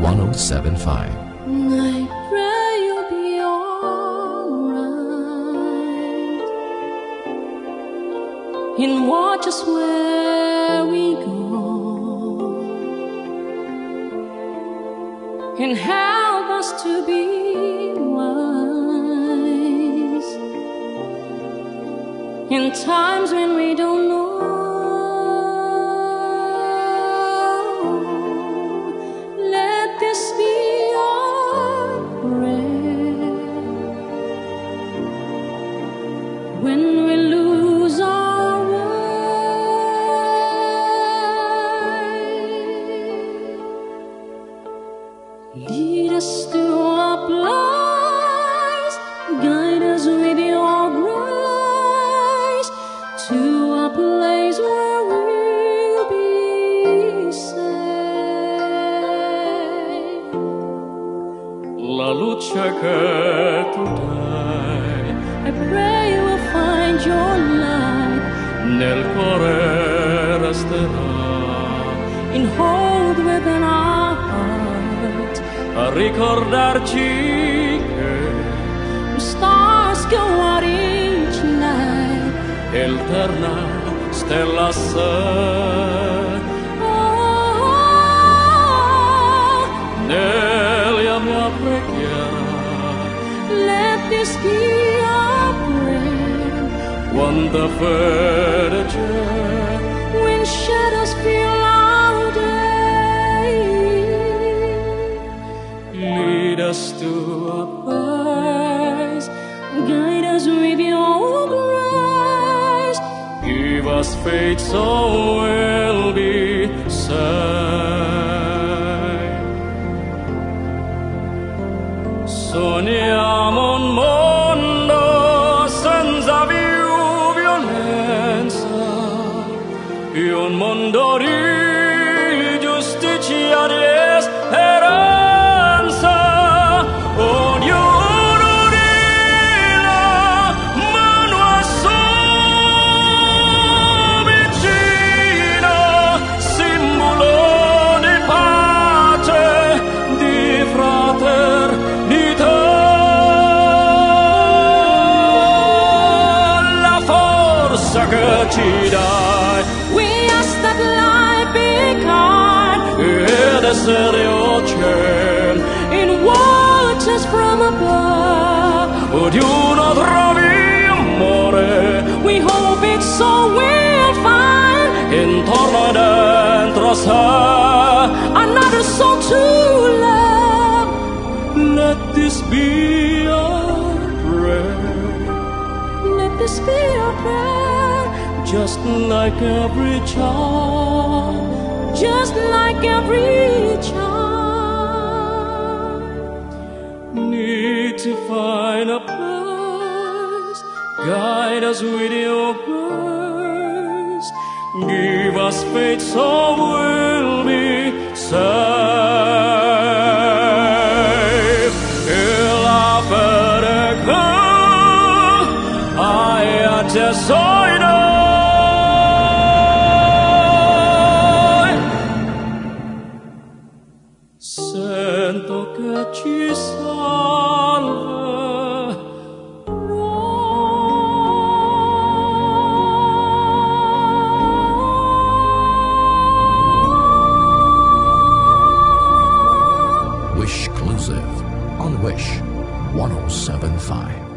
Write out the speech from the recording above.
1075. I pray you'll be alright, and watch us where we go, and help us to be wise in times when we don't know. Let this be our prayer when we lose our way. Lead us to a place, guide us with your grace, to a place where we'll be safe. La luce che tu dai I pray we'll find your light, nel cuore resterà, and hold within our heart a ricordarci che stars go out each night. eterna stella sei. Oh, Nella mia preghiera, let this be our prayer quanta fede c'è, when shadows fill our day. lead us to a place, Guide us with your grace, give us faith so we'll be saved. Sogniamo un mondo senza più violenza, un mondo di giustizia, di speranza. Ognuno di la mano a sua vicina, simbolo di pace, di fraternità. La forza che ci dai we ask that life be kind ed essere ocean, in waters from above. ognuno trovi amore We hope it's so we'll find intorno e dentro sé. another soul to love. Let this be our prayer, Let this be our prayer, just like every child, just like every child. need to find a place, guide us with your grace, give us faith so we'll be safe. E la fede che hai a te soi noi, sento che ci salverà. Wish Exclusive on Wish 1075.